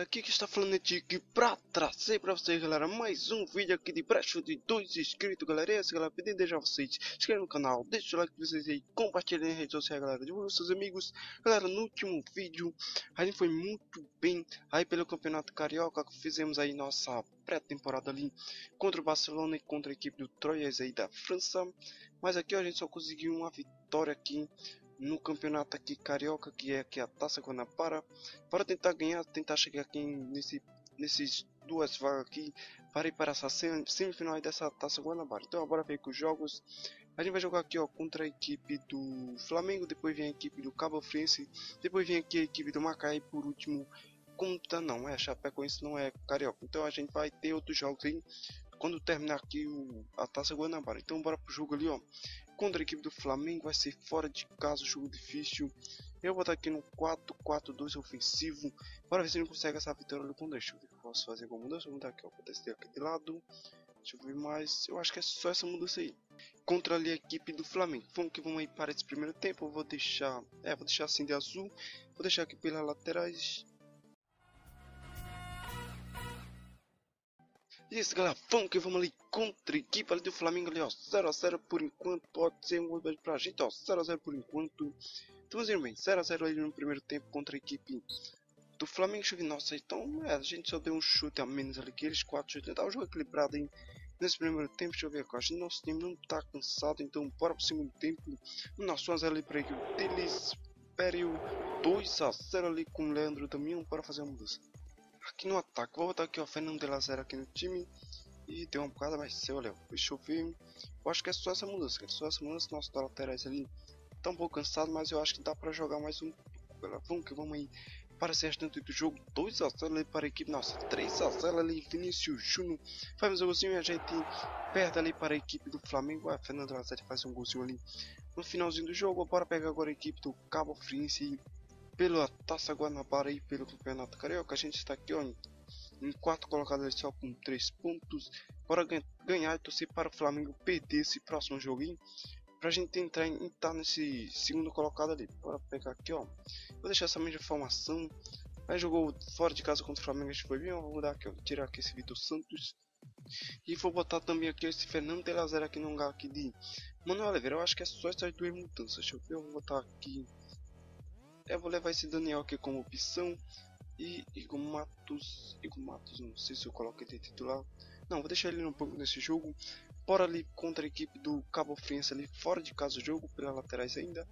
aqui que está falando é Tiki pra trazer pra vocês, galera, mais um vídeo aqui de brecha de 2 inscritos, galera. E essa, galera, pedindo deixar vocês se inscrevam no canal, deixa o like pra vocês aí, compartilhem nas redes sociais, galera, divulguem os seus amigos. Galera, no último vídeo a gente foi muito bem aí pelo Campeonato Carioca, que fizemos aí nossa pré-temporada ali contra o Barcelona e contra a equipe do Troyes aí da França. Mas aqui a gente só conseguiu uma vitória aqui no campeonato aqui carioca, que é aqui a Taça Guanabara, para tentar ganhar, tentar chegar aqui nesses duas vagas aqui para ir para essa semifinal dessa Taça Guanabara. Então agora vem com os jogos. A gente vai jogar aqui, ó, contra a equipe do Flamengo, depois vem a equipe do Cabo Friense, depois vem aqui a equipe do Macaé e por último conta não é Chapecoense, não é carioca. Então a gente vai ter outros jogos aí quando terminar aqui a Taça Guanabara. Então bora pro jogo ali, ó, contra a equipe do Flamengo. Vai ser fora de casa, jogo difícil. Eu vou estar aqui no 4-4-2 ofensivo. Bora ver se ele consegue essa vitória ali. Deixa eu ver o que eu posso fazer com a mudança. Vou mudar aqui, ó, vou descer aqui de lado. Deixa eu ver mais. Eu acho que é só essa mudança aí. Contra ali a equipe do Flamengo. Vamos aí para esse primeiro tempo. Eu vou deixar assim de azul. Vou deixar aqui pelas laterais. Isso, galera, vamos ali contra a equipe ali do Flamengo ali, ó, 0 a 0 por enquanto. Pode ser um gol pra gente, ó, 0 a 0 por enquanto. Estamos indo bem, 0 a 0 ali no primeiro tempo contra a equipe do Flamengo. Deixa eu ver, nossa, então a gente só deu um chute a menos ali que eles, 4 chutes. Tá um jogo equilibrado aí nesse primeiro tempo. Deixa eu ver aqui, nosso time não tá cansado, então bora pro segundo tempo. Nosso 1 a 0 ali pra equipe deles, Pério, 2 a 0 ali com o Leandro Damião. Bora fazer uma mudança aqui no ataque. Vou botar aqui, ó, Fernando de la Zera aqui no time. E deu uma bocada, mas seu, olha, deixa eu ver. Eu acho que é só essa mudança, cara. Só essa mudança. Nossos laterais ali tá um pouco cansado, mas eu acho que dá pra jogar mais um pouco, galera. Vamos aí para ser restante do jogo. 2 a 0 ali para a equipe. Nossa, 3 a 0 ali. Vinícius Júnior faz um golzinho e a gente perde ali para a equipe do Flamengo. A Fernando de la Zera faz um golzinho ali no finalzinho do jogo. Bora pegar agora a equipe do Cabo Friense pela Taça Guanabara e pelo Campeonato Carioca. A gente está aqui, ó, em 4 colocados só com 3 pontos. Bora ganhar e torcer para o Flamengo perder esse próximo joguinho, pra gente entrar nesse segundo colocado ali. Bora pegar aqui, ó, vou deixar essa mesma formação. Aí jogou fora de casa contra o Flamengo, acho que foi bem. Eu vou mudar aqui, ó, tirar aqui esse Vitor Santos e vou botar também aqui esse Fernando de la Zera aqui no lugar aqui de Manuel Oliveira. Eu acho que é só essas duas mudanças. Deixa eu ver, eu vou botar aqui. Eu vou levar esse Daniel aqui como opção. E Igor Matos, não sei se eu coloco ele titular. Não, vou deixar ele no banco nesse jogo. Bora ali contra a equipe do Cabo Friense ali, fora de casa o jogo, pelas laterais ainda.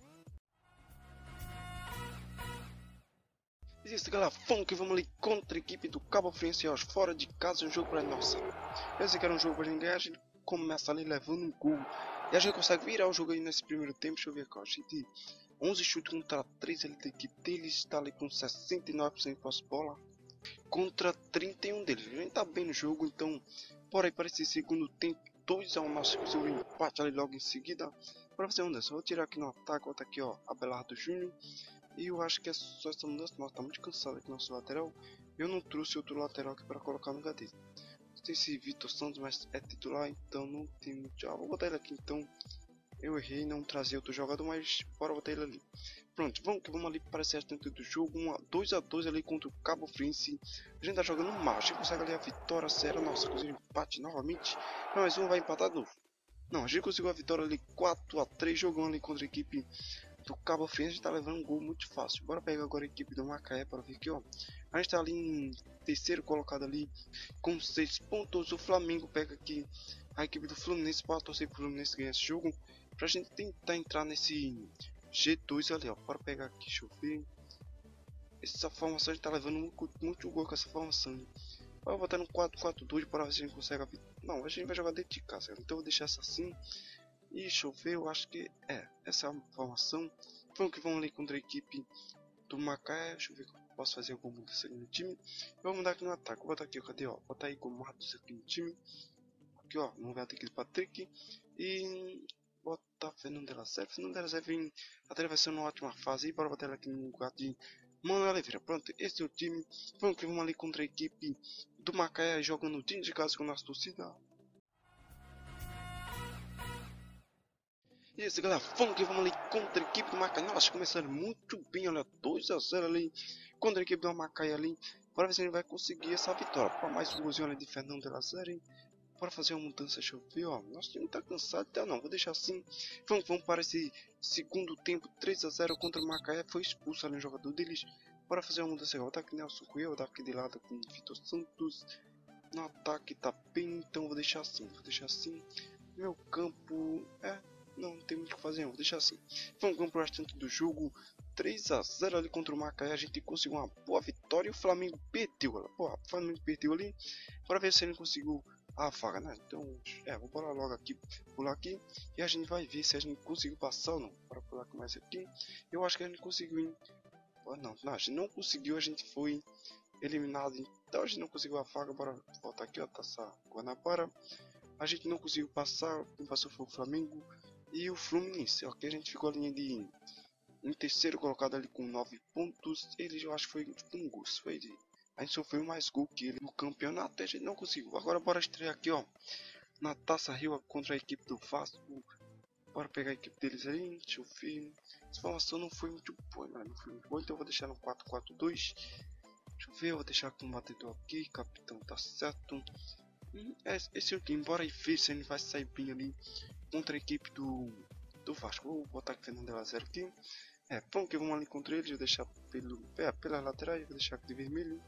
Isso, galera, vamos ali contra a equipe do Cabo Friense, ó, fora de casa o jogo para nossa. Esse aqui era um jogo pra gente ganhar, a gente começa ali levando um gol. E a gente consegue virar o jogo aí nesse primeiro tempo. Deixa eu ver aqui, ó, a gente 11 chutes contra 3 ali da equipe deles, está ali com 69% de posse de bola contra 31 deles. A gente tá bem no jogo, então bora aí para esse segundo tempo. 2 a 1, nosso conseguiu um empate ali logo em seguida. Para fazer uma mudança, vou tirar aqui no ataque, vou botar aqui, ó, Abelardo Júnior. E eu acho que é só essa mudança. Nossa, tá muito cansado aqui nosso lateral. Eu não trouxe outro lateral aqui para colocar no lugar dele. Tem esse Vitor Santos, mas é titular, então não tem muito. Vou botar ele aqui então. Eu errei não trazer outro jogador, mas bora botar ele ali. Pronto, vamos ali para esse restante do jogo. 2 a 2 ali contra o Cabo Friense. A gente tá jogando mal, a gente consegue ali a vitória séria. Nossa, conseguiu empate novamente. Não, mas um vai empatar de novo. Não, a gente conseguiu a vitória ali 4 a 3 jogando ali contra a equipe do Cabo Friense. A gente tá levando um gol muito fácil. Bora pegar agora a equipe do Macaé para ver aqui, ó. A gente tá ali em terceiro colocado ali com 6 pontos. O Flamengo pega aqui a equipe do Fluminense para torcer pro Fluminense ganhar esse jogo, pra gente tentar entrar nesse G2 ali, ó. Bora pegar aqui, deixa eu ver. Essa formação a gente tá levando muito gol com essa formação. Vou botar no 4-4-2 para ver se a gente consegue. Não, a gente vai jogar dentro de casa, então eu vou deixar essa assim. E deixa eu ver, eu acho que essa é a formação. Vamos ali contra a equipe do Macaé. Deixa eu ver se eu posso fazer alguma mudança aqui no time. Vamos mudar aqui no ataque. Vou botar aqui, cadê, ó? Vou botar aí com o Matos aqui no time. Aqui, ó, no lugar aqui do Patrick. E botar Fernando de la Zera. Fernando de la Zera vem atravessando uma ótima fase. E bora botar ele aqui no lugar de Manuel Oliveira. Pronto, esse é o time. Vamos ali contra a equipe do Macaé, jogando dentro de casa com a nossa torcida. Isso, galera, vamos ali contra a equipe do Macaé. Nossa, começaram muito bem, olha, 2 a 0 ali contra a equipe do Macaé ali. Bora ver se ele vai conseguir essa vitória. Pô, mais um golzinho ali de Fernando de la Série. Bora fazer uma mudança, deixa eu ver, ó. Nosso time tá cansado, então não, vou deixar assim. Vamos para esse segundo tempo, 3 a 0 contra o Macaé. Foi expulso ali no jogador deles. Bora fazer uma mudança igual. Tá aqui Nelson Coelho, tá aqui de lado com o Vitor Santos. No ataque tá bem, então vou deixar assim. Meu campo, não tem muito o que fazer, não. Vou deixar assim. Vamos pro restante do jogo. 3 a 0 ali contra o Macaé. A gente conseguiu uma boa vitória e o Flamengo perdeu, galera. Pô, o Flamengo perdeu ali. Bora ver se ele conseguiu a vaga, né? Então, vou pular logo aqui, pular aqui, e a gente vai ver se a gente conseguiu passar ou não. Bora pular com mais aqui. Eu acho que a gente conseguiu, hein? Não, a gente não conseguiu, a gente foi eliminado, então a gente não conseguiu a vaga. Bora voltar aqui, ó, Taça Guanabara. A gente não conseguiu passar, quem passou foi o Flamengo e o Fluminense, ok? A gente ficou ali em terceiro colocado ali com 9 pontos. Ele, eu acho que foi um gol, a gente sofreu mais gol que ele no campeonato, a gente não conseguiu. Agora bora estrear aqui, ó, na Taça Rio contra a equipe do Vasco. Bora pegar a equipe deles aí, deixa eu ver. Essa formação não foi muito boa, não foi muito boa, então eu vou deixar no 4-4-2. Deixa eu ver, eu vou deixar com o batedor aqui, capitão tá certo. Esse é o time, bora aí ver se ele vai sair bem ali contra a equipe do Vasco. Vou botar aqui Fernando de la Série aqui. Vamos que vamos ali contra eles, vou deixar pelas laterais, vou deixar aqui de vermelho.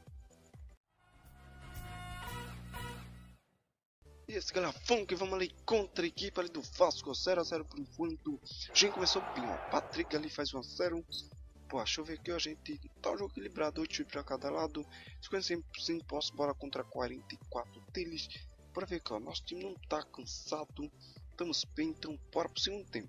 E esse galera, vamos ali contra a equipe ali do Vasco, 0 a 0 por enquanto. A gente começou bem, ó, Patrick ali faz 1 a 0. Pô, deixa eu ver aqui, ó, a gente tá um jogo equilibrado, 8 chutes pra cada lado. 50% posse, bola contra 44 deles. Bora ver aqui, ó, nosso time não tá cansado. Estamos bem, então bora pro segundo tempo.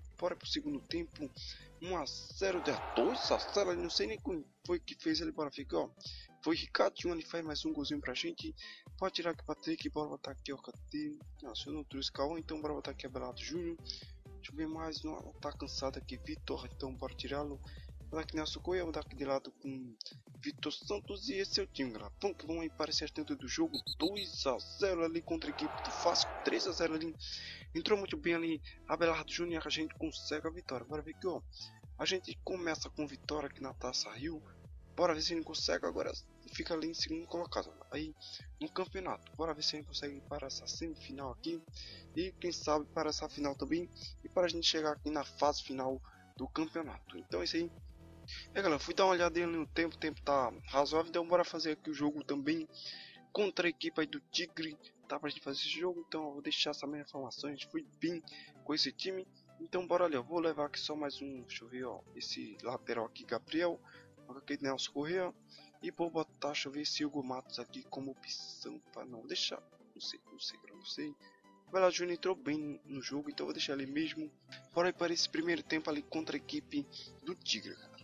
1 a 0, 2 a 0, não sei nem quem foi que fez ele, bora ver aqui, ó. Foi Ricardinho, ele faz mais um golzinho pra gente. Pode tirar aqui Patrick, bora botar aqui, ó, cadê? Nossa, eu não trouxe Cauã, então bora botar aqui Abelardo Júnior. Deixa eu ver mais, não tá cansado aqui, Vitor, então bora tirá-lo. Vou dar aqui Nelson Coelho, vou dar aqui de lado com Vitor Santos e esse é o time, galera. Vamos aí para esse dentro do jogo, 2 a 0 ali contra a equipe do Vasco, 3 a 0 ali. Entrou muito bem ali Abelardo Júnior, a gente consegue a vitória. Bora ver aqui, ó. A gente começa com vitória aqui na Taça Rio. Bora ver se ele consegue, agora fica ali em segundo colocado. Aí no campeonato, bora ver se ele consegue ir para essa semifinal aqui. E quem sabe para essa final também. E para a gente chegar aqui na fase final do campeonato. Então é isso aí. Galera, fui dar uma olhada no tempo, o tempo tá razoável. Então bora fazer aqui o jogo também contra a equipe aí do Tigre. Tá pra gente fazer esse jogo, então eu vou deixar essa minha informação. A gente foi bem com esse time. Então bora ali, eu vou levar aqui só mais um, deixa eu ver, ó, esse lateral aqui, Gabriel. Aqui Nelson Corrêa. E vou botar, deixa eu ver esse Hugo Matos aqui como opção para não deixar. Não sei. O Bela Júnior entrou bem no jogo, então vou deixar ele mesmo. Bora aí para esse primeiro tempo ali contra a equipe do Tigre, cara.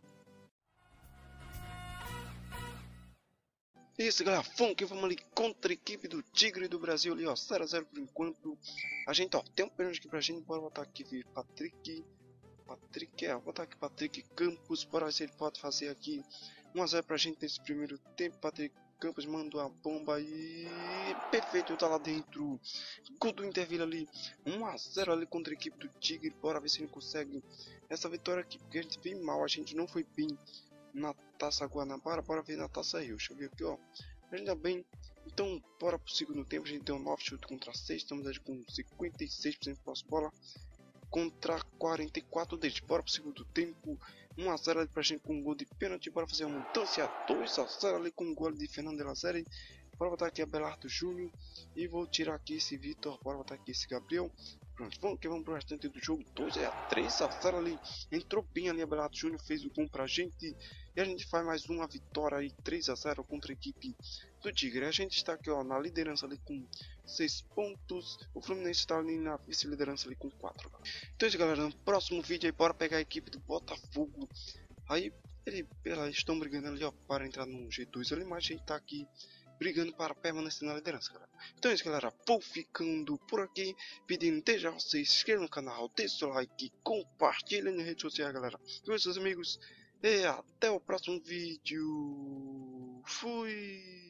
Isso, galera, vamos ali contra a equipe do Tigre do Brasil ali, ó, 0 a 0 por enquanto. A gente, ó, tem um pênalti aqui pra gente, bora botar aqui Patrick, vou botar aqui Patrick Campos, bora ver se ele pode fazer aqui 1 a 0 pra gente nesse primeiro tempo. Patrick Campos mandou a bomba e perfeito, tá lá dentro. Gol do Interville ali, 1 a 0 ali contra a equipe do Tigre. Bora ver se ele consegue essa vitória aqui, porque a gente veio mal, a gente não foi bem na Taça Guanabara. Bora ver na Taça Rio, deixa eu ver aqui, ó, ainda bem. Então bora pro segundo tempo, a gente deu 9 chutes contra 6, estamos aí com 56% de posse de bola contra 44 deles. Bora pro segundo tempo, 1 a 0 ali pra gente com um gol de pênalti. Bora fazer uma mudança, 2 a 0 ali com um gol de Fernando de la Série. Bora botar aqui Abelardo Júnior e vou tirar aqui esse Vitor, bora botar aqui esse Gabriel. Pronto, vamos pro restante do jogo. 2 a 3 a 0 ali. Entrou bem ali Abelardo Júnior, fez o gol pra gente. E a gente faz mais uma vitória aí, 3 a 0 contra a equipe do Tigre. A gente está aqui, ó, na liderança ali com 6 pontos. O Fluminense está ali na vice-liderança ali com 4. Então é isso, galera. No próximo vídeo aí, bora pegar a equipe do Botafogo. Aí eles estão brigando ali, ó, para entrar no G2 ali, mas a gente tá aqui brigando para permanecer na liderança, galera. Então é isso, galera, vou ficando por aqui, pedindo desde já vocês se inscrevam no canal, deixe seu like, compartilhem nas redes sociais, galera, com seus amigos, e até o próximo vídeo. Fui!